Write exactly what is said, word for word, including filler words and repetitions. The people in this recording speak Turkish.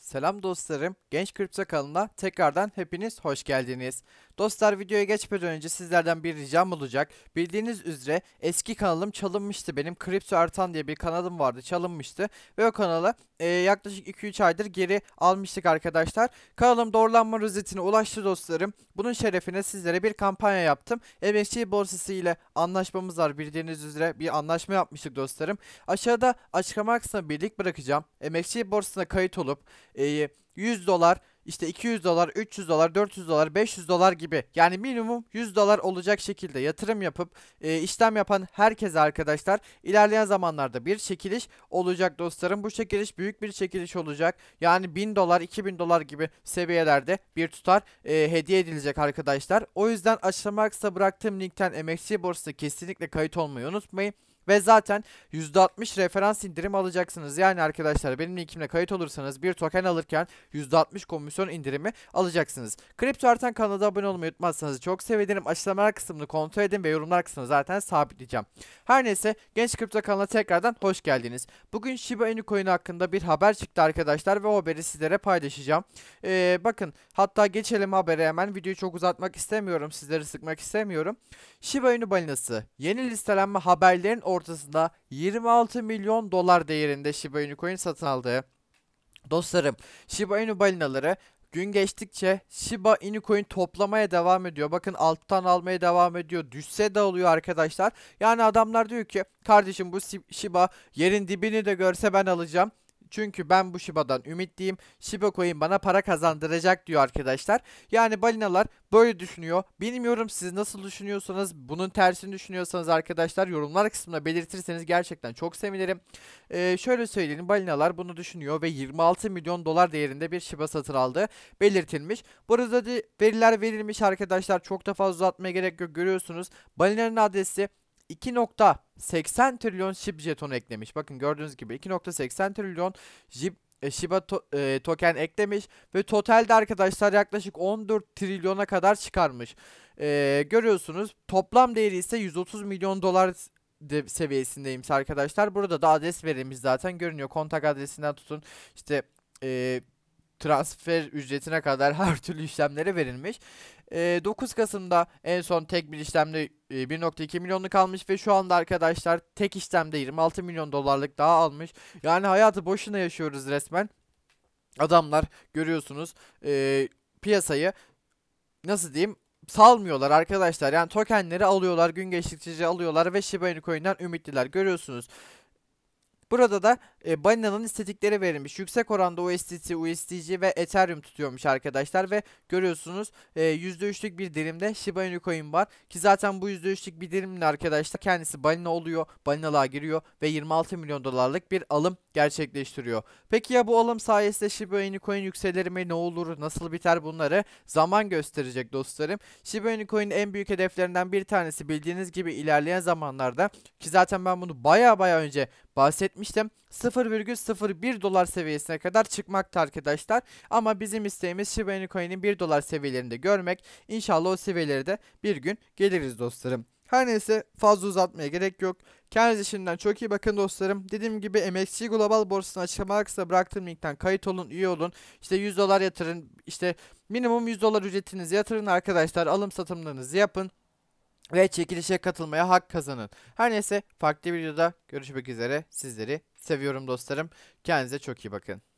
Selam dostlarım, Genç Kripto kanalına tekrardan hepiniz hoş geldiniz. Dostlar videoya geçmeden önce sizlerden bir ricam olacak. Bildiğiniz üzere eski kanalım çalınmıştı. Benim Kripto Ertan diye bir kanalım vardı, çalınmıştı. Ve o kanalı e, yaklaşık iki üç aydır geri almıştık arkadaşlar. Kanalım doğrulanma rozetine ulaştı dostlarım. Bunun şerefine sizlere bir kampanya yaptım. M X C borsası ile anlaşmamız var, bildiğiniz üzere bir anlaşma yapmıştık dostlarım. Aşağıda açıklama kısmına bir link bırakacağım. M X C borsasına kayıt olup e, yüz dolar, işte iki yüz dolar, üç yüz dolar, dört yüz dolar, beş yüz dolar gibi, yani minimum yüz dolar olacak şekilde yatırım yapıp e, işlem yapan herkese arkadaşlar ilerleyen zamanlarda bir çekiliş olacak dostlarım. Bu çekiliş büyük bir çekiliş olacak. Yani bin dolar, iki bin dolar gibi seviyelerde bir tutar e, hediye edilecek arkadaşlar. O yüzden açıklama kısmına bıraktığım linkten M X C borsasına kesinlikle kayıt olmayı unutmayın. Ve zaten yüzde altmış referans indirim alacaksınız. Yani arkadaşlar benim linkimle kayıt olursanız bir token alırken yüzde altmış komisyon indirimi alacaksınız. Kripto Artan kanalına abone olmayı unutmazsanız çok sevinirim. Açıklamalar kısmını kontrol edin ve yorumlar kısmını zaten sabitleyeceğim. Her neyse, Genç Kripto kanalına tekrardan hoş geldiniz. Bugün Shiba Inu coin hakkında bir haber çıktı arkadaşlar ve o haberi sizlere paylaşacağım. Ee, bakın, hatta geçelim habere hemen. Videoyu çok uzatmak istemiyorum, sizleri sıkmak istemiyorum. Shiba Inu balinası yeni listelenme haberlerin ortasında yirmi altı milyon dolar değerinde Shiba Inu coin satın aldı. Dostlarım, Shiba Inu balinaları gün geçtikçe Shiba Inu coin toplamaya devam ediyor. Bakın, alttan almaya devam ediyor. Düşse de alıyor arkadaşlar. Yani adamlar diyor ki, kardeşim bu Shiba yerin dibini de görse ben alacağım. Çünkü ben bu Shiba'dan ümitliyim. Shiba Coin bana para kazandıracak diyor arkadaşlar. Yani balinalar böyle düşünüyor. Bilmiyorum siz nasıl düşünüyorsanız, bunun tersini düşünüyorsanız arkadaşlar yorumlar kısmına belirtirseniz gerçekten çok sevinirim. Ee, şöyle söyleyelim, balinalar bunu düşünüyor ve yirmi altı milyon dolar değerinde bir Shiba satın aldığı belirtilmiş. Burada da veriler verilmiş arkadaşlar. Çok da fazla uzatmaya gerek yok, görüyorsunuz. Balinanın adresi iki nokta seksen trilyon SHIB jetonu eklemiş. Bakın, gördüğünüz gibi iki nokta seksen trilyon SHIB, e, Shiba to, e, token eklemiş ve totalde arkadaşlar yaklaşık on dört trilyona kadar çıkarmış. E, görüyorsunuz, toplam değeri ise yüz otuz milyon dolar de seviyesindeymiş arkadaşlar. Burada da adres verilmiş, zaten görünüyor. Kontak adresinden tutun işte e, transfer ücretine kadar her türlü işlemlere verilmiş. E, dokuz Kasım'da en son tek bir işlemde e, bir nokta iki milyonluk almış ve şu anda arkadaşlar tek işlemde yirmi altı milyon dolarlık daha almış. Yani hayatı boşuna yaşıyoruz resmen. Adamlar, görüyorsunuz, e, piyasayı nasıl diyeyim, salmıyorlar arkadaşlar. Yani tokenleri alıyorlar, gün geçtikçe alıyorlar ve Shiba Inu coin'den ümitliler, görüyorsunuz. Burada da e, balinanın istedikleri verilmiş. Yüksek oranda U S D T, U S D C ve Ethereum tutuyormuş arkadaşlar ve görüyorsunuz e, yüzde üçlük bir dilimde Shiba Inu coin var ki zaten bu yüzde üçlük bir dilimle arkadaşlar kendisi balina oluyor, balinalığa giriyor ve yirmi altı milyon dolarlık bir alım gerçekleştiriyor. Peki ya bu alım sayesinde Shiba Inu coin yükselir mi, ne olur, nasıl biter, bunları zaman gösterecek dostlarım. Shiba Inu coin'in en büyük hedeflerinden bir tanesi, bildiğiniz gibi, ilerleyen zamanlarda, ki zaten ben bunu baya baya önce bahsetmiştim, sıfır virgül sıfır bir dolar seviyesine kadar çıkmakta arkadaşlar. Ama bizim isteğimiz Shiba Inu coin'in bir dolar seviyelerinde görmek. İnşallah o seviyelere de bir gün geliriz dostlarım. Her neyse, fazla uzatmaya gerek yok. Kendinize şimdiden çok iyi bakın dostlarım. Dediğim gibi M X C Global borsasına açıklama kısmına bıraktığım linkten kayıt olun, üye olun. İşte yüz dolar yatırın, işte minimum yüz dolar ücretinizi yatırın arkadaşlar. Alım satımlarınızı yapın ve çekilişe katılmaya hak kazanın. Her neyse, farklı bir videoda görüşmek üzere. Sizleri seviyorum dostlarım. Kendinize çok iyi bakın.